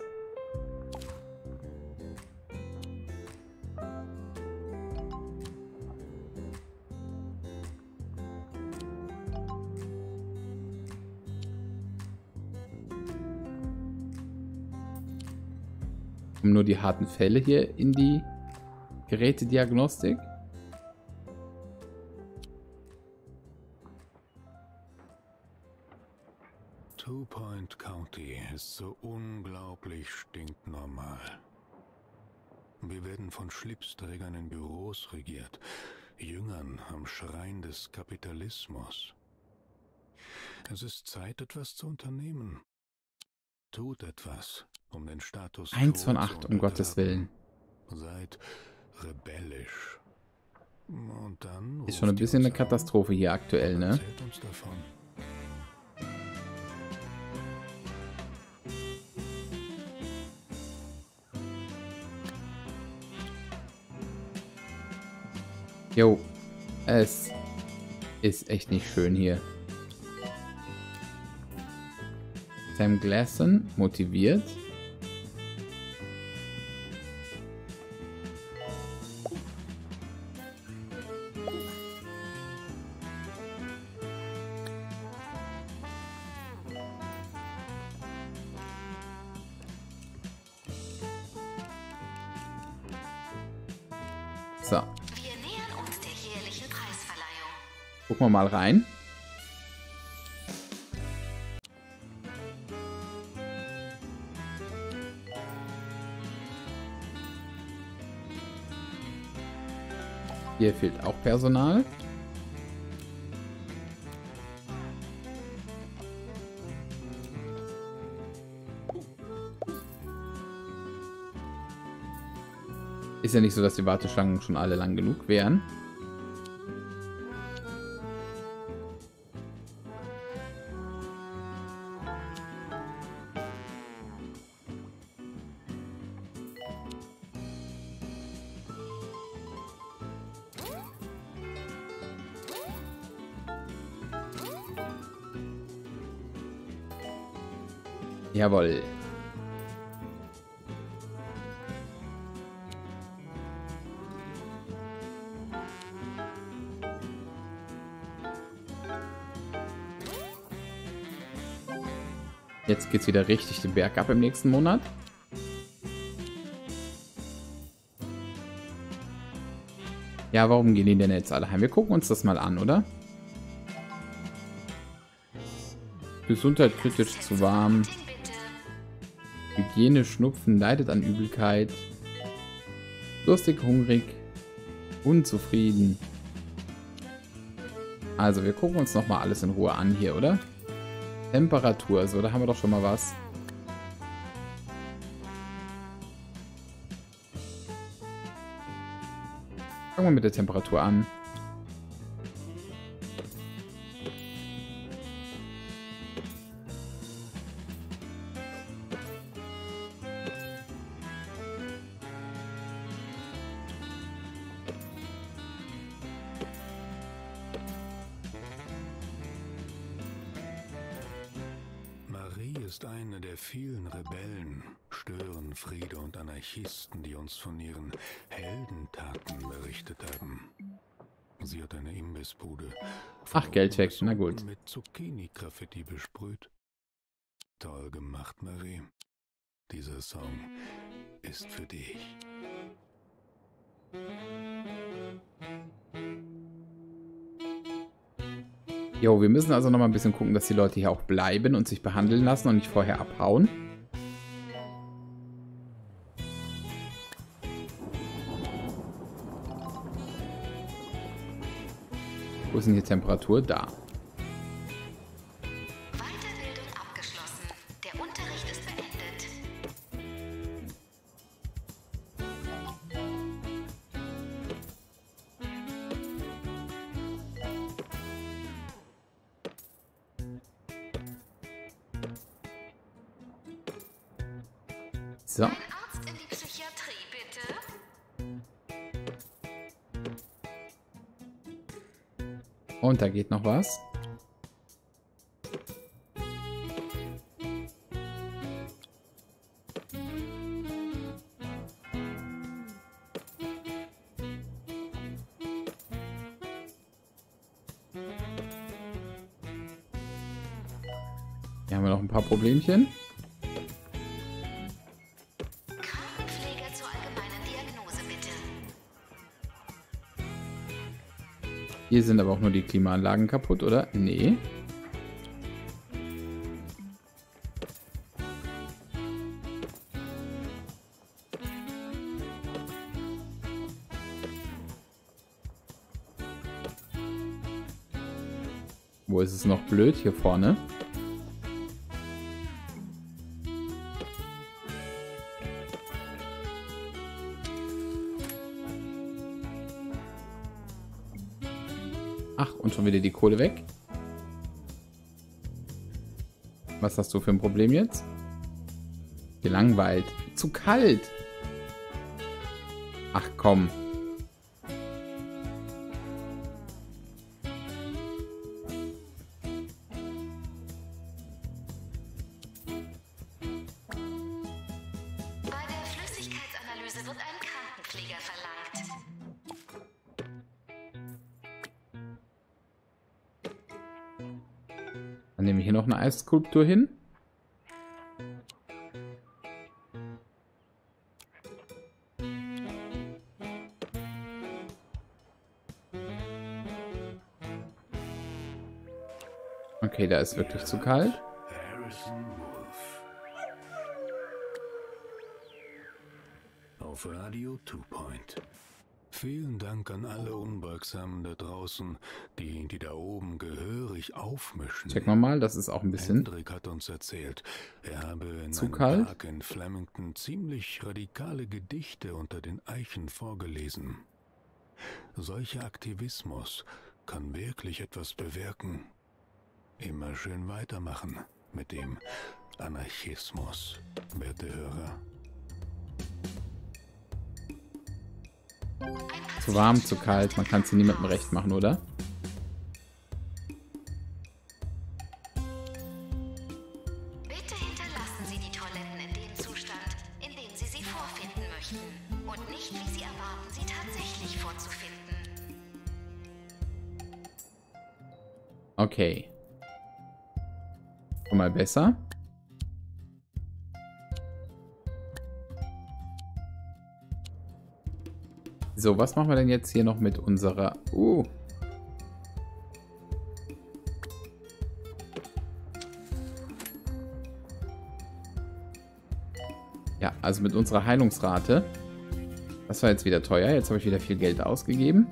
Speaker 1: Kommen nur die harten Fälle hier in die Gerätediagnostik.
Speaker 5: Two Point County ist so unglaublich stinknormal. Wir werden von Schlipsträgern in Büros regiert, Jüngern am Schrein des Kapitalismus. Es ist Zeit, etwas zu unternehmen. Tut etwas, um den Status quo
Speaker 1: Eins von
Speaker 5: zu
Speaker 1: acht, um Gottes Willen.
Speaker 5: Seid rebellisch. Und dann
Speaker 1: Ist schon ein
Speaker 5: ruft ihr
Speaker 1: bisschen eine
Speaker 5: uns an
Speaker 1: Katastrophe hier aktuell,
Speaker 5: und
Speaker 1: ne?
Speaker 5: erzählt uns davon.
Speaker 1: Jo, es ist echt nicht schön hier. Sam Glasson motiviert. So.
Speaker 2: Wir nähern uns der jährlichen Preisverleihung.
Speaker 1: Gucken wir mal rein. Hier fehlt auch Personal. Ist ja nicht so, dass die Warteschlangen schon alle lang genug wären. Jawohl. Jetzt geht's wieder richtig den Berg ab im nächsten Monat. Ja, warum gehen die denn jetzt alle heim? Wir gucken uns das mal an, oder? Gesundheit kritisch zu warm. Hygiene, Schnupfen, leidet an Übelkeit. Durstig, hungrig, unzufrieden. Also, wir gucken uns nochmal alles in Ruhe an hier, oder? Temperatur, so, da haben wir doch schon mal was. Fangen wir mit der Temperatur an.
Speaker 5: Ist eine der vielen Rebellen, Störenfriede und Anarchisten, die uns von ihren Heldentaten berichtet haben. Sie hat eine Imbissbude.
Speaker 1: Ach, Geld weg, na gut.
Speaker 5: Mit Zucchini-Graffiti besprüht. Toll gemacht, Marie. Dieser Song ist für dich.
Speaker 1: Jo, wir müssen also noch mal ein bisschen gucken, dass die Leute hier auch bleiben und sich behandeln lassen und nicht vorher abhauen. Wo ist denn hier Temperatur? Da.
Speaker 2: Weiterbildung abgeschlossen. Der Unterricht ist beendet.
Speaker 1: So.
Speaker 2: Ein Arzt in die Psychiatrie, bitte.
Speaker 1: Und da geht noch was. Hier haben wir noch ein paar Problemchen.
Speaker 2: Krankenpfleger zur allgemeinen Diagnose, bitte.
Speaker 1: Hier sind aber auch nur die Klimaanlagen kaputt, oder? Nee. Wo ist es noch blöd? Hier vorne. Ach, und schon wieder die Kohle weg. Was hast du für ein Problem jetzt? Gelangweilt. Zu kalt. Ach komm.
Speaker 2: Leistungsträger verlangt.
Speaker 1: Dann nehmen wir hier noch eine Eisskulptur hin. Okay, da ist wirklich zu kalt.
Speaker 5: Auf Radio Two Point. Vielen Dank an alle Unbeugsamen da draußen, die die da oben gehörig aufmischen.
Speaker 1: Checken wir mal, das ist auch ein bisschen
Speaker 5: Hendrik hat uns erzählt, er habe in
Speaker 1: zu
Speaker 5: einem
Speaker 1: kalt.
Speaker 5: Tag in Flemington ziemlich radikale Gedichte unter den Eichen vorgelesen. Solcher Aktivismus kann wirklich etwas bewirken. Immer schön weitermachen mit dem Anarchismus, werte Hörer.
Speaker 1: Zu warm, zu kalt. Man kann es hier niemandem recht machen, oder?
Speaker 2: Bitte hinterlassen Sie die Toiletten in dem Zustand, in dem Sie sie vorfinden möchten. Und nicht, wie Sie erwarten, sie tatsächlich vorzufinden.
Speaker 1: Okay. Schon mal besser. So, was machen wir denn jetzt hier noch mit unserer... Uh. Ja, also mit unserer Heilungsrate. Das war jetzt wieder teuer. Jetzt habe ich wieder viel Geld ausgegeben.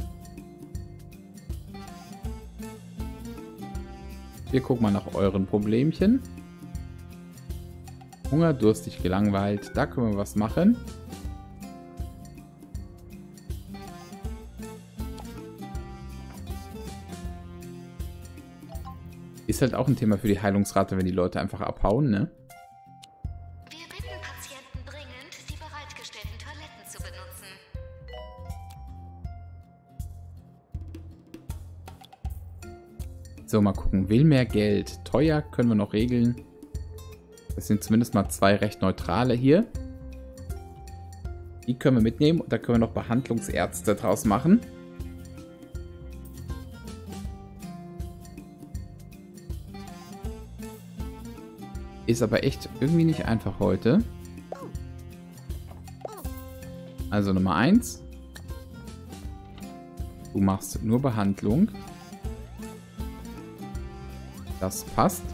Speaker 1: Wir gucken mal nach euren Problemchen. Hunger, durstig, gelangweilt. Da können wir was machen. Ist halt auch ein Thema für die Heilungsrate, wenn die Leute einfach abhauen, ne?
Speaker 2: Wir bitten Patienten dringend, die bereitgestellten Toiletten zu benutzen.
Speaker 1: So, mal gucken. Will mehr Geld. Teuer können wir noch regeln. Das sind zumindest mal zwei recht neutrale hier. Die können wir mitnehmen und da können wir noch Behandlungsärzte draus machen. Ist aber echt irgendwie nicht einfach heute. Also Nummer eins. Du machst nur Behandlung. Das passt.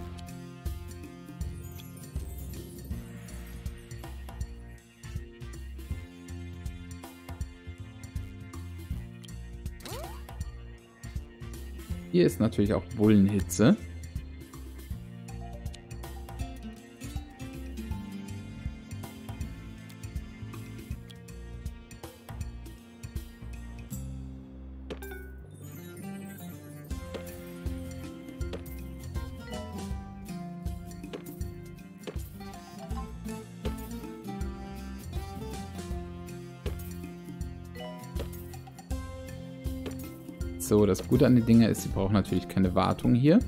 Speaker 1: Hier ist natürlich auch Bullenhitze. So, das Gute an den Dinger ist, sie brauchen natürlich keine Wartung hier.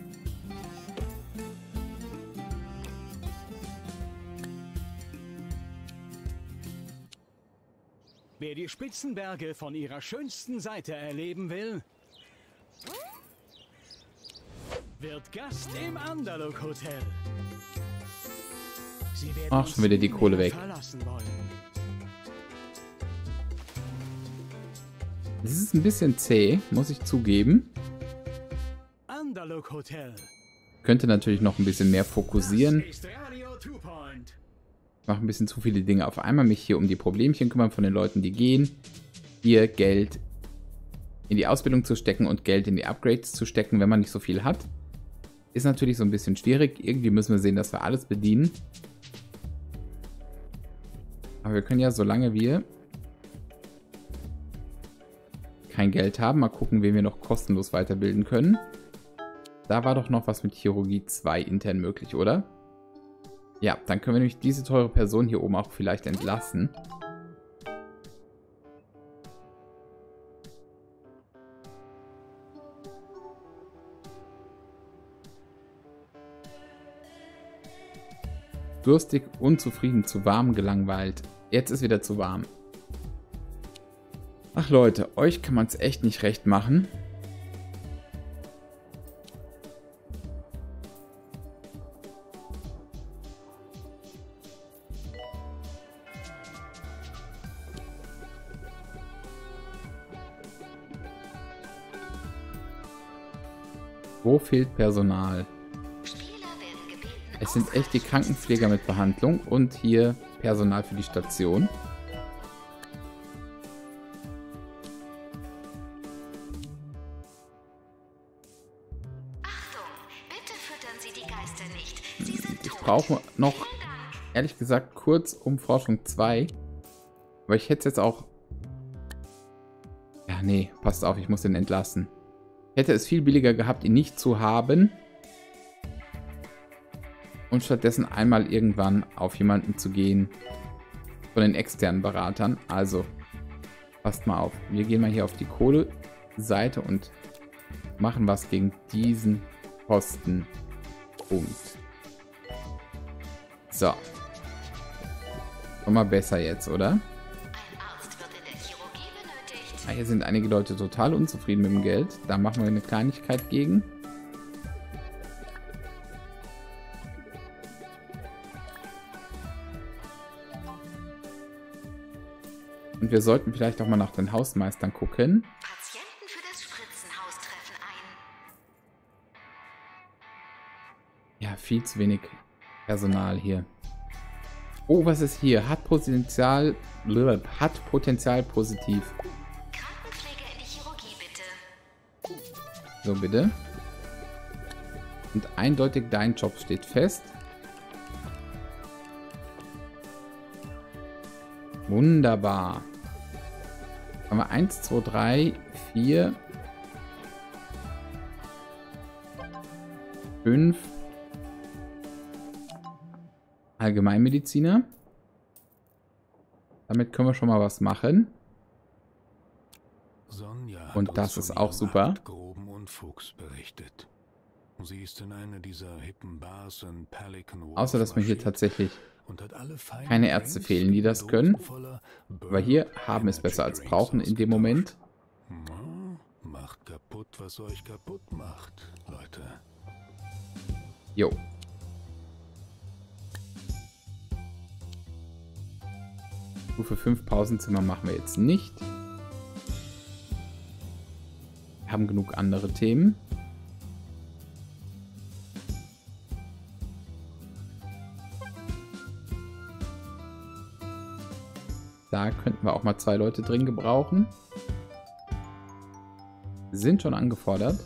Speaker 3: Wer die Spitzenberge von ihrer schönsten Seite erleben will, wird Gast im Underlook Hotel. Sie werden
Speaker 1: Ach, schon wieder die Kohle weg.
Speaker 3: verlassen wollen.
Speaker 1: Es ist ein bisschen zäh, muss ich zugeben.
Speaker 3: Underlook Hotel.
Speaker 1: Könnte natürlich noch ein bisschen mehr fokussieren.
Speaker 3: Das ist Radio Two Point.
Speaker 1: Ich mache ein bisschen zu viele Dinge auf einmal. Mich hier um die Problemchen kümmern von den Leuten, die gehen. Hier Geld in die Ausbildung zu stecken und Geld in die Upgrades zu stecken, wenn man nicht so viel hat. Ist natürlich so ein bisschen schwierig. Irgendwie müssen wir sehen, dass wir alles bedienen. Aber wir können ja, solange wir kein Geld haben, mal gucken, wen wir noch kostenlos weiterbilden können. Da war doch noch was mit Chirurgie zwei intern möglich, oder? Ja, dann können wir nämlich diese teure Person hier oben auch vielleicht entlassen. Durstig, unzufrieden, zu warm, gelangweilt. Jetzt ist wieder zu warm. Ach Leute, euch kann man es echt nicht recht machen. Wo fehlt Personal? Es sind echt die Krankenpfleger mit Behandlung und hier Personal für die Station.
Speaker 2: Achtung, bitte füttern Sie die Geister nicht. Sie sind
Speaker 1: Ich
Speaker 2: tot.
Speaker 1: brauche noch,
Speaker 2: Vielen Dank.
Speaker 1: ehrlich gesagt, kurz um Forschung zwei. Aber ich hätte es jetzt auch... Ja, nee, passt auf, ich muss den entlassen. Ich hätte es viel billiger gehabt, ihn nicht zu haben. Und stattdessen einmal irgendwann auf jemanden zu gehen von den externen Beratern. Also, passt mal auf. Wir gehen mal hier auf die Kohle-Seite und machen was gegen diesen Posten. Punkt. So. Schon mal besser jetzt, oder?
Speaker 2: Ein Arzt wird in der Chirurgie benötigt.
Speaker 1: Ah, hier sind einige Leute total unzufrieden mit dem Geld. Da machen wir eine Kleinigkeit gegen. Und wir sollten vielleicht auch mal nach den Hausmeistern gucken.
Speaker 2: Patienten für das Spritzenhaus treffen ein.
Speaker 1: Ja, viel zu wenig Personal hier. Oh, was ist hier? Hat Potenzial, blöd, hat Potenzial positiv.
Speaker 2: Krankenpfleger in die Chirurgie, bitte.
Speaker 1: So, bitte. Und eindeutig dein Job steht fest. Wunderbar. Haben wir eins, zwei, drei, vier, fünf Allgemeinmediziner. Damit können wir schon mal was machen.
Speaker 5: Sonja hat
Speaker 1: Und
Speaker 5: uns
Speaker 1: das
Speaker 5: von
Speaker 1: ist auch
Speaker 5: ihrem
Speaker 1: super.
Speaker 5: Akt groben Unfugs berichtet. Sie ist in einer dieser hippen Bars in Pelican Wharf
Speaker 1: Außer, dass mir hier
Speaker 5: marschiert
Speaker 1: tatsächlich
Speaker 5: und hat alle feinen
Speaker 1: keine Ärzte
Speaker 5: Drinks
Speaker 1: fehlen, die das
Speaker 5: mit
Speaker 1: können.
Speaker 5: Dosen voller
Speaker 1: Aber hier
Speaker 5: Burn
Speaker 1: haben es besser als
Speaker 5: Energy
Speaker 1: brauchen
Speaker 5: Drinks
Speaker 1: in dem Moment.
Speaker 5: ausgetauscht. Na, macht kaputt, was euch kaputt macht, Leute.
Speaker 1: Jo. Stufe fünf Pausenzimmer machen wir jetzt nicht. Wir haben genug andere Themen. Da könnten wir auch mal zwei Leute drin gebrauchen. Sind schon angefordert.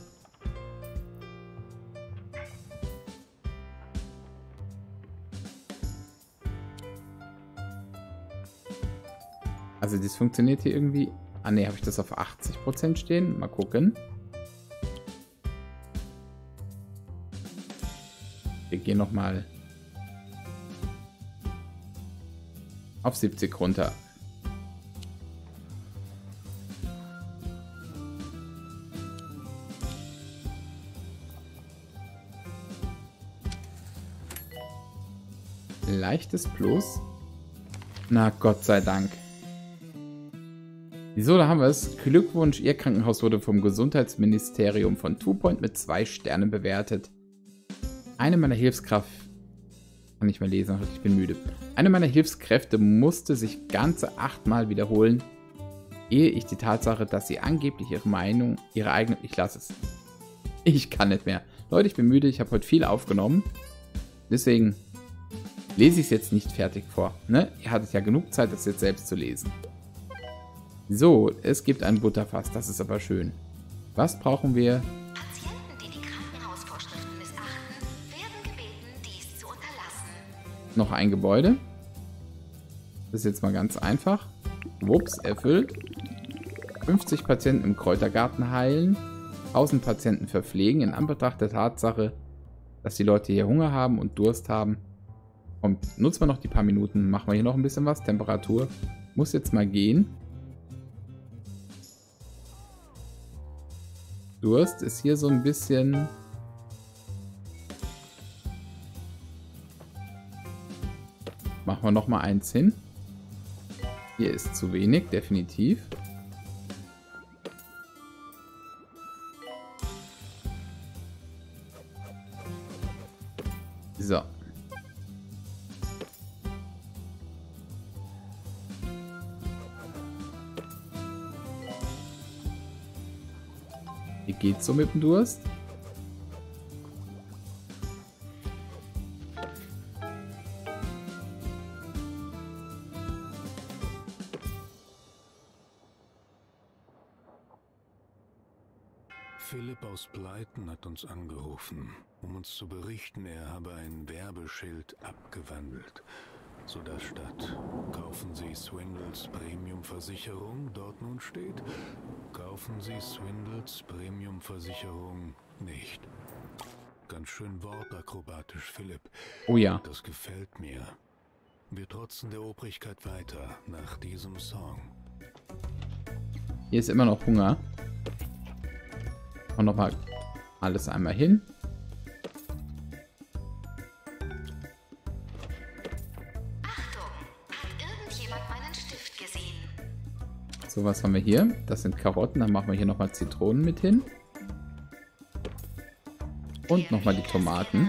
Speaker 1: Also das funktioniert hier irgendwie. Ah ne, habe ich das auf achtzig Prozent stehen? Mal gucken. Wir gehen nochmal auf siebzig runter. Leichtes Plus. Na Gott sei Dank. So, da haben wir es. Glückwunsch, Ihr Krankenhaus wurde vom Gesundheitsministerium von Two Point mit zwei Sternen bewertet. Eine meiner Hilfskräfte... Kann nicht mehr lesen, ich bin müde. Eine meiner Hilfskräfte musste sich ganze achtmal wiederholen, ehe ich die Tatsache, dass sie angeblich ihre Meinung, ihre eigene... Ich lasse es. Ich kann nicht mehr. Leute, ich bin müde, ich habe heute viel aufgenommen. Deswegen lese ich es jetzt nicht fertig vor. Ne? Ihr hattet ja genug Zeit, das jetzt selbst zu lesen. So, es gibt ein Butterfass, das ist aber schön. Was brauchen wir?
Speaker 2: Patienten, die die Krankenhausvorschriften missachten, werden gebeten, dies zu unterlassen.
Speaker 1: Noch ein Gebäude. Das ist jetzt mal ganz einfach. Wups, erfüllt. fünfzig Patienten im Kräutergarten heilen. tausend Patienten verpflegen. In Anbetracht der Tatsache, dass die Leute hier Hunger haben und Durst haben. Kommt, nutzen wir noch die paar Minuten. Machen wir hier noch ein bisschen was. Temperatur muss jetzt mal gehen. Durst ist hier so ein bisschen... Machen wir noch mal eins hin. Hier ist zu wenig, definitiv. Wie geht's so mit dem Durst?
Speaker 5: Philipp aus Pleiten hat uns angerufen, um uns zu berichten, er habe ein Werbeschild abgewandelt. So da statt kaufen Sie Swindles Premium-Versicherung dort nun steht, kaufen Sie Swindles Premium-Versicherung nicht. Ganz schön wortakrobatisch, Philipp.
Speaker 1: Oh ja.
Speaker 5: Das gefällt mir. Wir trotzen der Obrigkeit weiter nach diesem Song.
Speaker 1: Hier ist immer noch Hunger. Und nochmal alles einmal hin. So, was haben wir hier? Das sind Karotten. Dann machen wir hier nochmal Zitronen mit hin. Und nochmal die Tomaten.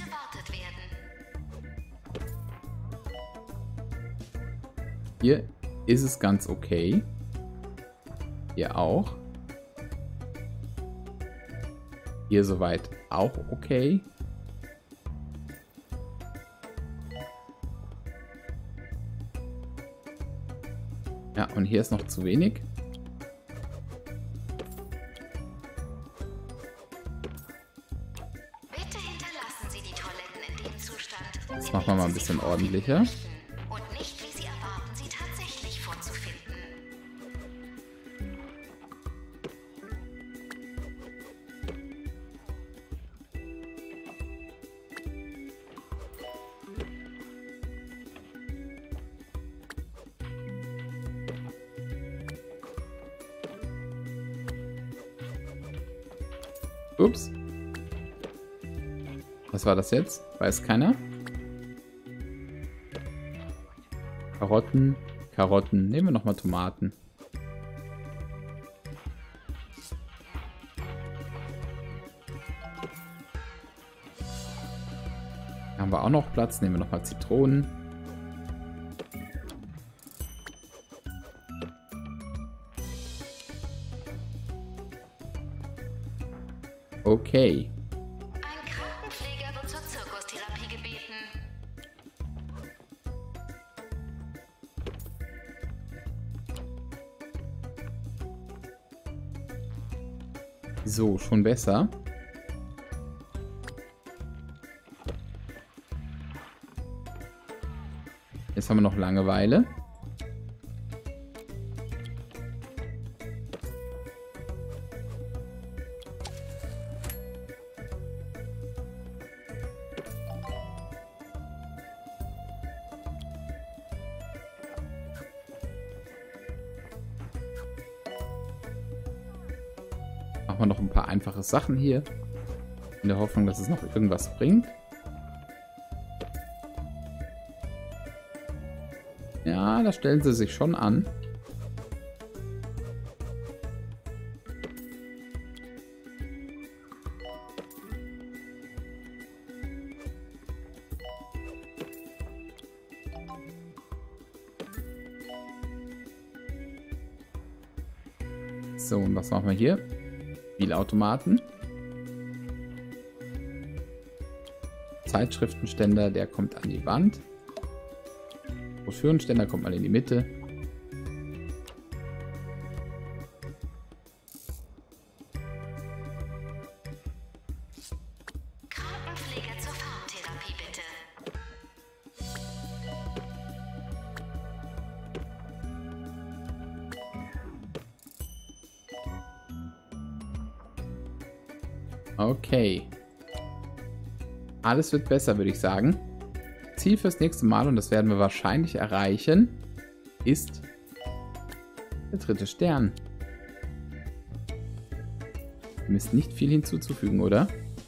Speaker 1: Hier ist es ganz okay. Hier auch. Hier soweit auch okay. Ja, und hier ist noch zu wenig.
Speaker 2: Bitte hinterlassen Sie die Toiletten in dem Zustand.
Speaker 1: Das machen wir mal ein bisschen ordentlicher.
Speaker 2: Und nicht, wie Sie erwarten, sie tatsächlich vorzufinden.
Speaker 1: Ups. Was war das jetzt? Weiß keiner. Karotten, Karotten. Nehmen wir nochmal Tomaten. Da haben wir auch noch Platz. Nehmen wir nochmal Zitronen. Okay.
Speaker 2: Ein Krankenpfleger wird zur Zirkustherapie gebeten.
Speaker 1: So, schon besser. Jetzt haben wir noch Langeweile. Machen wir noch ein paar einfache Sachen hier. In der Hoffnung, dass es noch irgendwas bringt. Ja, da stellen sie sich schon an. So, und was machen wir hier? Spielautomaten. Zeitschriftenständer, der kommt an die Wand. Broschürenständer kommt mal in die Mitte.
Speaker 2: Krankenpfleger zur Farbtherapie, bitte.
Speaker 1: Okay. Alles wird besser, würde ich sagen. Ziel fürs nächste Mal, und das werden wir wahrscheinlich erreichen, ist der dritte Stern. Dem ist nicht viel hinzuzufügen, oder?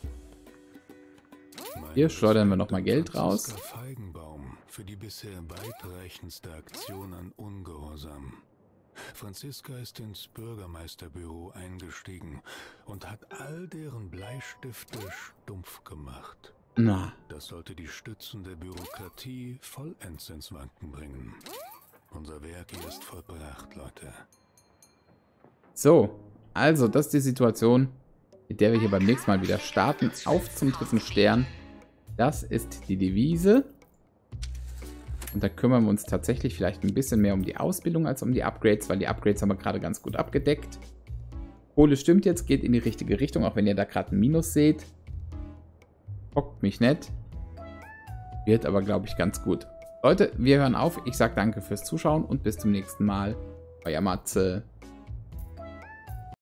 Speaker 1: Hier schleudern wir nochmal Geld raus.
Speaker 5: Feigenbaum für die bisher weitreichendste Aktion an Ungehorsam. Franziska ist ins Bürgermeisterbüro eingestiegen und hat all deren Bleistifte stumpf gemacht.
Speaker 1: Na.
Speaker 5: Das sollte die Stützen der Bürokratie vollends ins Wanken bringen. Unser Werk hier ist vollbracht, Leute.
Speaker 1: So, also das ist die Situation. mit der wir hier beim nächsten Mal wieder starten. Auf zum dritten Stern. Das ist die Devise. Und da kümmern wir uns tatsächlich vielleicht ein bisschen mehr um die Ausbildung als um die Upgrades, weil die Upgrades haben wir gerade ganz gut abgedeckt. Kohle stimmt jetzt, geht in die richtige Richtung, auch wenn ihr da gerade ein Minus seht. Bockt mich nicht. Wird aber, glaube ich, ganz gut. Leute, wir hören auf. Ich sage danke fürs Zuschauen und bis zum nächsten Mal. Euer Matze.